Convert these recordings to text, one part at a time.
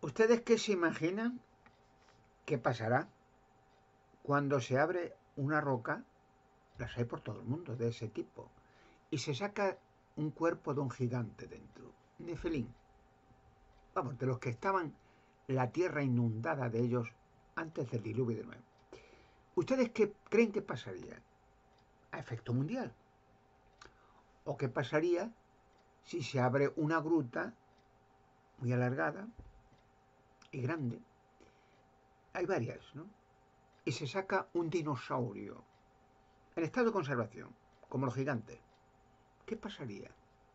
¿Ustedes qué se imaginan que pasará cuando se abre una roca? Las hay por todo el mundo de ese tipo. Y se saca un cuerpo de un gigante dentro. Nefelín. Vamos, de los que estaban la tierra inundada de ellos antes del diluvio de nuevo. ¿Ustedes qué creen que pasaría? A efecto mundial. ¿O qué pasaría si se abre una gruta muy alargada y grande? Hay varias, ¿no? Y se saca un dinosaurio en estado de conservación, como los gigantes. ¿Qué pasaría?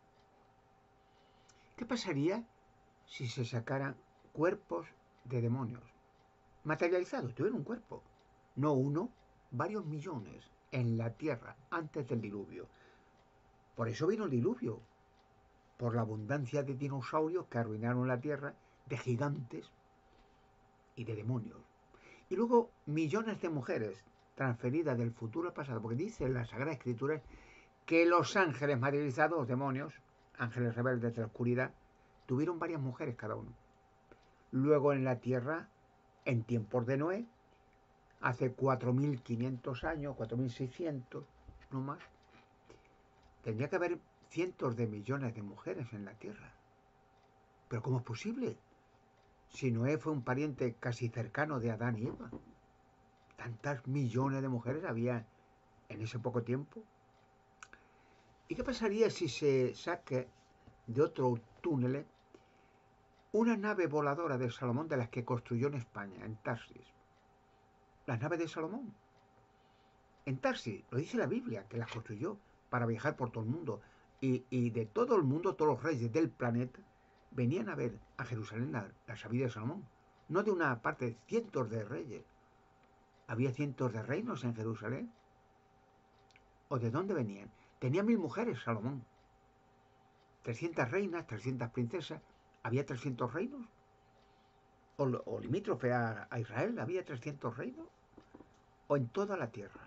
¿Qué pasaría si se sacaran cuerpos de demonios materializados? Tuvieron un cuerpo, no uno, varios millones en la tierra antes del diluvio. Por eso vino el diluvio, por la abundancia de dinosaurios que arruinaron la tierra, de gigantes y de demonios. Y luego millones de mujeres transferidas del futuro al pasado, porque dice en la Sagrada Escritura que los ángeles materializados, los demonios, ángeles rebeldes de la oscuridad, tuvieron varias mujeres cada uno. Luego en la tierra, en tiempos de Noé, hace 4.500 años, 4.600, no más, tendría que haber cientos de millones de mujeres en la tierra. ¿Pero cómo es posible? Si Noé fue un pariente casi cercano de Adán y Eva. ¿Tantas millones de mujeres había en ese poco tiempo? ¿Y qué pasaría si se saque de otro túnel una nave voladora de Salomón de las que construyó en España, en Tarsis? Las naves de Salomón. En Tarsis, lo dice la Biblia, que las construyó para viajar por todo el mundo. Y de todo el mundo, todos los reyes del planeta venían a ver a Jerusalén la sabiduría de Salomón. No de una parte, cientos de reyes. Había cientos de reinos en Jerusalén. ¿O de dónde venían? Tenía 1.000 mujeres, Salomón. 300 reinas, 300 princesas. ¿Había 300 reinos? ¿O limítrofe a Israel había 300 reinos? ¿O en toda la tierra?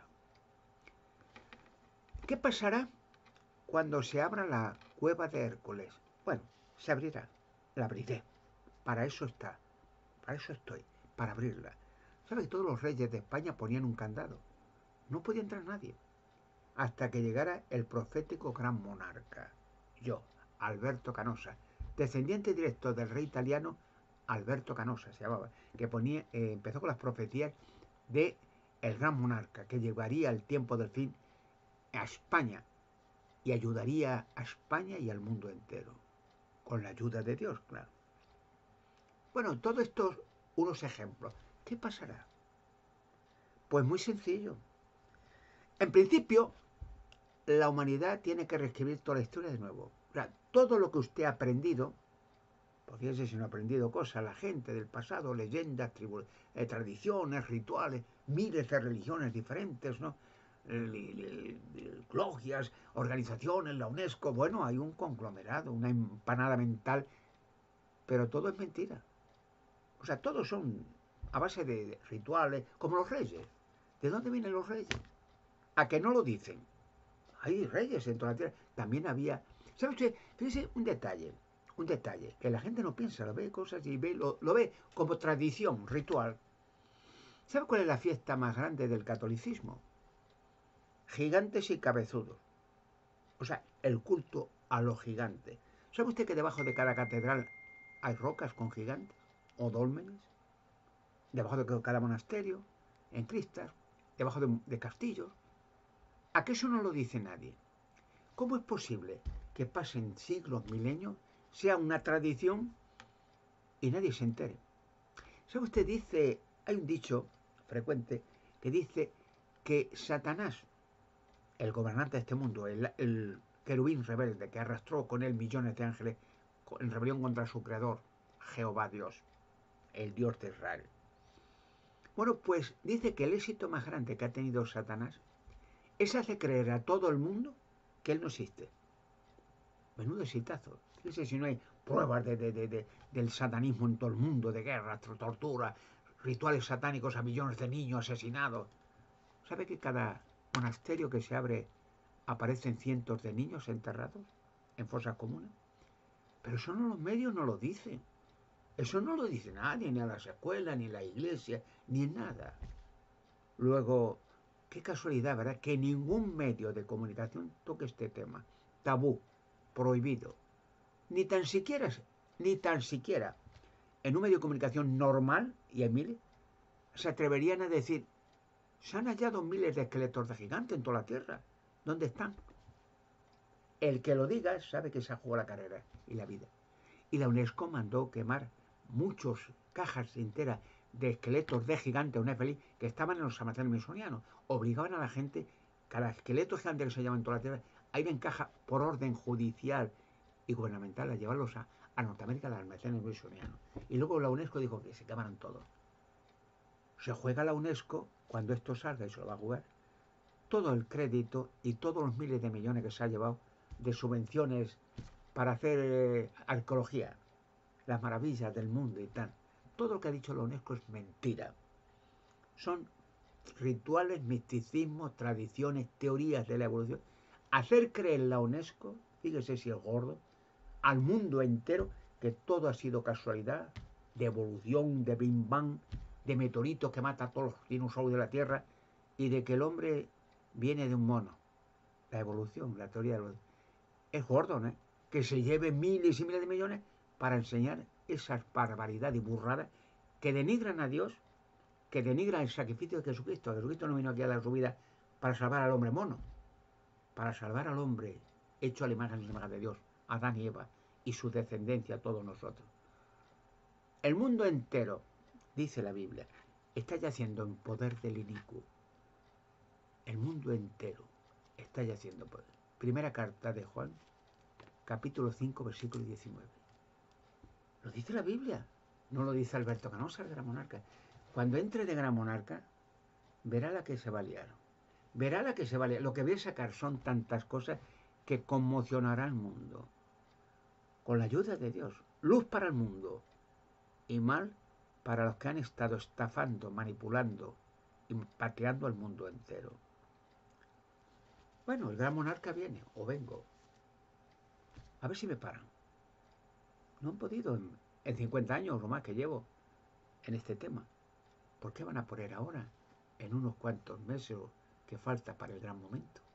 ¿Qué pasará cuando se abra la cueva de Hércules? Bueno, se abrirá. La abriré. Para eso está. Para eso estoy. Para abrirla. ¿Sabe que todos los reyes de España ponían un candado? No podía entrar nadie. Hasta que llegara el profético gran monarca. Yo, Alberto Canosa, descendiente directo del rey italiano Alberto Canosa se llamaba, que empezó con las profecías de el gran monarca, que llevaría el tiempo del fin a España y ayudaría a España y al mundo entero, con la ayuda de Dios, claro. Bueno, todo esto unos ejemplos. ¿Qué pasará? Pues muy sencillo. En principio, la humanidad tiene que reescribir toda la historia de nuevo. O sea, todo lo que usted ha aprendido, pues fíjese si no ha aprendido cosas, la gente del pasado, leyendas, tradiciones, rituales, miles de religiones diferentes, ¿no? Logias, organizaciones, la UNESCO, bueno, hay un conglomerado, una empanada mental, pero todo es mentira. O sea, todos son a base de rituales, como los reyes. ¿De dónde vienen los reyes? ¿A que no lo dicen? Hay reyes en toda la tierra. También había... ¿Sabe usted? Fíjese un detalle, que la gente no piensa, lo ve cosas y lo ve como tradición, ritual. ¿Sabe cuál es la fiesta más grande del catolicismo? Gigantes y cabezudos. O sea, el culto a los gigantes. ¿Sabe usted que debajo de cada catedral hay rocas con gigantes? ¿O dólmenes? Debajo de cada monasterio, en cristas, debajo de castillos. ¿A qué eso no lo dice nadie? ¿Cómo es posible que pasen siglos, milenios, sea una tradición y nadie se entere? ¿Sabe usted? Hay un dicho frecuente que dice que Satanás, el gobernante de este mundo, el querubín rebelde que arrastró con él millones de ángeles en rebelión contra su creador, Jehová Dios, el Dios de Israel. Bueno, pues dice que el éxito más grande que ha tenido Satanás es hacer creer a todo el mundo que él no existe. Menudo exitazo. Fíjese si no hay pruebas del satanismo en todo el mundo, de guerras, tortura, rituales satánicos a millones de niños asesinados. ¿Sabe que cada monasterio que se abre aparecen cientos de niños enterrados en fosas comunes? Pero eso no los medios no lo dicen. Eso no lo dice nadie, ni a las escuelas, ni en la iglesia, ni en nada. Luego, qué casualidad, ¿verdad? Que ningún medio de comunicación toque este tema. Tabú, prohibido. Ni tan siquiera, en un medio de comunicación normal, y en miles, se atreverían a decir, se han hallado miles de esqueletos de gigantes en toda la Tierra. ¿Dónde están? El que lo diga sabe que se ha jugado la carrera y la vida. Y la UNESCO mandó quemar muchas cajas enteras de esqueletos de gigantes, una feliz, que estaban en los almacenes misonianos. Obligaban a la gente, cada esqueleto gigante que se llama en toda la Tierra, a ir en caja por orden judicial y gubernamental a llevarlos a Norteamérica, a los almacenes misonianos. Y luego la UNESCO dijo que se quemaran todos. Se juega la UNESCO, cuando esto salga y se lo va a jugar, todo el crédito y todos los miles de millones que se ha llevado de subvenciones para hacer arqueología, las maravillas del mundo y tal. Todo lo que ha dicho la UNESCO es mentira. Son rituales, misticismos, tradiciones, teorías de la evolución. Hacer creer la UNESCO, fíjese si es gordo, al mundo entero que todo ha sido casualidad, de evolución, de Big Bang, de meteoritos que mata a todos los dinosaurios de la Tierra y de que el hombre viene de un mono. La evolución, la teoría de la evolución. Es gordo, ¿no? Que se lleve miles y miles de millones para enseñar esas barbaridades y burradas que denigran a Dios, que denigran el sacrificio de Jesucristo. Jesucristo no vino aquí a dar su vida para salvar al hombre mono, para salvar al hombre hecho a la imagen y semejanza de Dios, Adán y Eva, y su descendencia, todos nosotros. El mundo entero, dice la Biblia, está yaciendo en poder del inicuo. El mundo entero está yaciendo en poder. Primera carta de Juan, capítulo 5, versículo 19. Lo dice la Biblia, no lo dice Alberto Canosa, el gran monarca. Cuando entre de gran monarca, verá la que se va a liar. Verá la que se va a liar. Lo que voy a sacar son tantas cosas que conmocionará al mundo. Con la ayuda de Dios. Luz para el mundo y mal para los que han estado estafando, manipulando y pateando al mundo entero. Bueno, el gran monarca viene, o vengo. A ver si me paran. No han podido en 50 años o más que llevo en este tema. ¿Por qué van a poner ahora, en unos cuantos meses que falta para el gran momento?